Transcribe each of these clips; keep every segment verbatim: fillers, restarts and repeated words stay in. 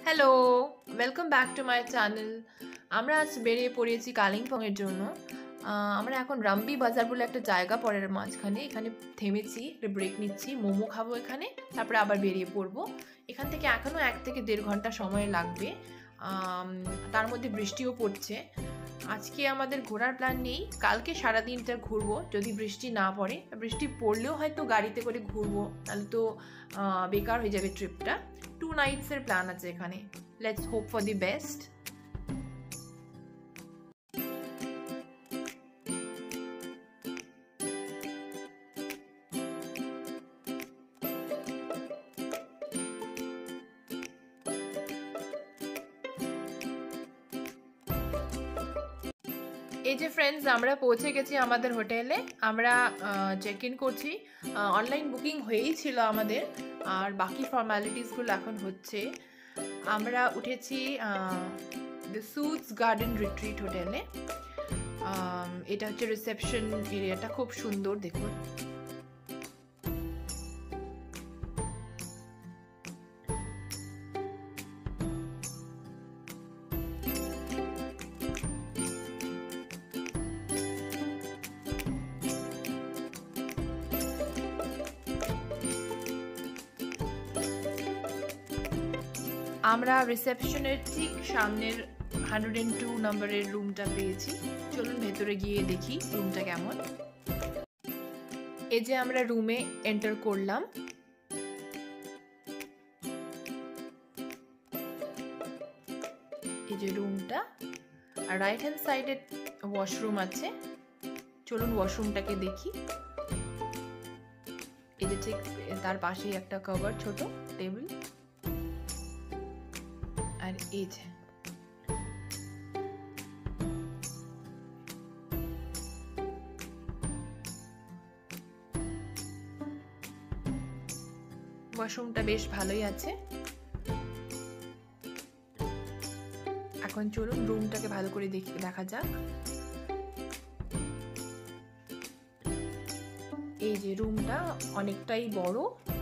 Hello, welcome back to my channel. আমরা আজ বেরিয়ে পড়েছি কালিম্পংয়ের জন্য। আমরা এখন রাম্বি বাজার বলে একটা জায়গা পড়ের মাঝখানে, এখানে থেমেছি, একটা ব্রেক নিচ্ছি, মোমো খাবো এখানে, তারপরে আবার বেরিয়ে পড়বো। এখান থেকে এখনও এক থেকে দেড় ঘন্টা সময় লাগবে, তার মধ্যে বৃষ্টিও পড়ছে। আজকে আমাদের ঘোরার প্ল্যান নেই, কালকে সারাদিনটা ঘুরবো যদি বৃষ্টি না পড়ে। বৃষ্টি পড়লেও হয়তো গাড়িতে করে ঘুরবো, তাহলে তো বেকার হয়ে যাবে ট্রিপটা। টু নাইটসের প্ল্যান আছে এখানে। Let's hope for the best. এই যে ফ্রেন্ডস, আমরা পৌঁছে গেছি আমাদের হোটেলে। আমরা চেক ইন করছি। অনলাইন বুকিং হয়েই ছিল আমাদের, আর বাকি ফর্মালিটিসগুলো এখন হচ্ছে। আমরা উঠেছি দ্য সুডস গার্ডেন রিট্রিট হোটেলে। এটা হচ্ছে রিসেপশন এরিয়াটা, খুব সুন্দর দেখুন। আমরা রিসেপশনের ঠিক সামনের হান্ড্রেড অ্যান্ড টু নম্বরের রুমটা পেয়েছি। চলুন ভেতরে গিয়ে দেখি রুমটা কেমন। এই যে আমরা রুমে এন্টার করলাম। এই যে রুমটা, আর রাইট হ্যান্ড সাইডে ওয়াশরুম আছে। চলুন ওয়াশরুমটাকে দেখি। এই যে ঠিক তার পাশেই একটা কভার, ছোট টেবিল। আর এই যে ওয়াশরুমটা বেশ ভালোই আছে। এখন চলুন রুমটাকে ভালো করে দেখি, দেখা যাক। এই যে রুমটা অনেকটাই বড়।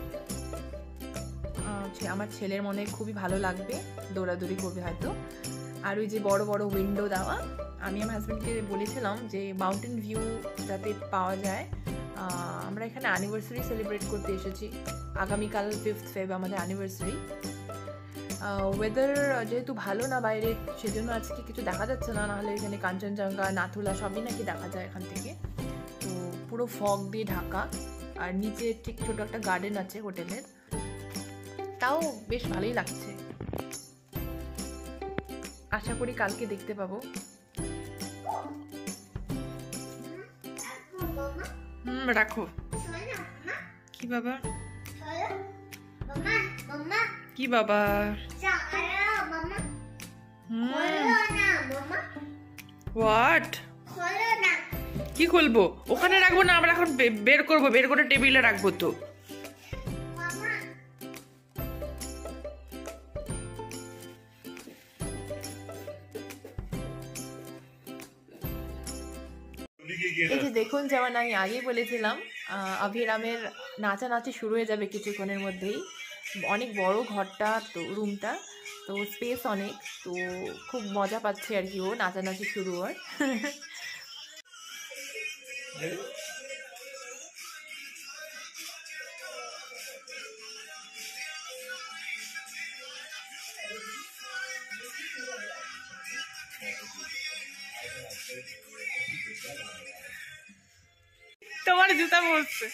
আমার ছেলের মনে খুবই ভালো লাগবে, দৌড়াদৌড়ি করবে হয়তো। আর ওই যে বড় বড় উইন্ডো দেওয়া। আমি আমার হাজব্যান্ডকে বলেছিলাম যে মাউন্টেন ভিউ যাতে পাওয়া যায়। আমরা এখানে অ্যানিভার্সারি সেলিব্রেট করতে এসেছি, আগামীকাল ফিফথ ফেব আমাদের অ্যানিভার্সারি। ওয়েদার যেহেতু ভালো না বাইরে, সেজন্য আজকে কিছু দেখা যাচ্ছে না, নাহলে এখানে কাঞ্চনজঙ্ঘা, নাথুলা সবই নাকি দেখা যায় এখান থেকে। তো পুরো ফগ দিয়ে ঢাকা, আর নিচে ঠিক ছোট একটা গার্ডেন আছে হোটেলের, তাও বেশ ভালোই লাগছে। আশা করি কালকে দেখতে পাবো। হুম, রাখো। কি বাবা? কি বাবা? হোয়াট? কি খুলবো? ওখানে রাখবো না, আমরা এখন বের করবো, বের করে টেবিলে রাখবো। তো এই যে দেখুন, যেমন আমি আগেই বলেছিলাম, অভিরামের নাচানাচি শুরু হয়ে যাবে কিছুক্ষণের মধ্যেই। অনেক বড় ঘরটা, তো রুমটা, তো স্পেস অনেক, তো খুব মজা পাচ্ছে আর কি ও নাচানাচি শুরু হয়। তোমার জুতা পড়ছে।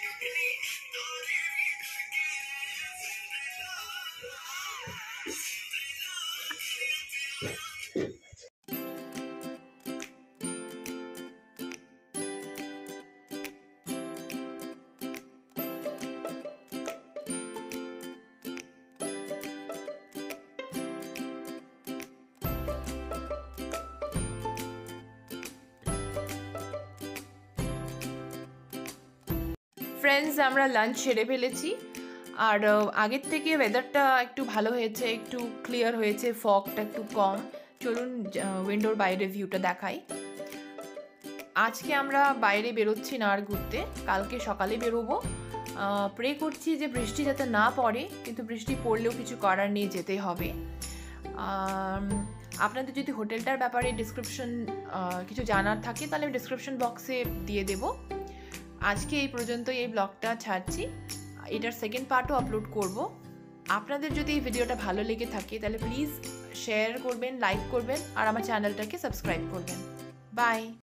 ফ্রেন্ডস, আমরা লাঞ্চ সেরে ফেলেছি, আর আগের থেকে ওয়েদারটা একটু ভালো হয়েছে, একটু ক্লিয়ার হয়েছে, ফগটা একটু কম। চলুন উইন্ডোর বাইরে ভিউটা দেখাই। আজকে আমরা বাইরে বেরোচ্ছি না আর ঘুরতে, কালকে সকালে বেরোবো। প্রে করছি যে বৃষ্টি যাতে না পড়ে, কিন্তু বৃষ্টি পড়লেও কিছু করার নেই, যেতে হবে। আপনাদের যদি হোটেলটার ব্যাপারে ডিসক্রিপশন কিছু জানার থাকে তাহলে আমি ডিসক্রিপশন বক্সে দিয়ে দেব। আজকে এই পর্যন্তই এই ব্লগটা ছাড়ছি, এটার সেকেন্ড পার্টও আপলোড করব। আপনাদের যদি এই ভিডিওটা ভালো লেগে থাকে তাহলে প্লিজ শেয়ার করবেন, লাইক করবেন আর আমার চ্যানেলটাকে সাবস্ক্রাইব করবেন। বাই।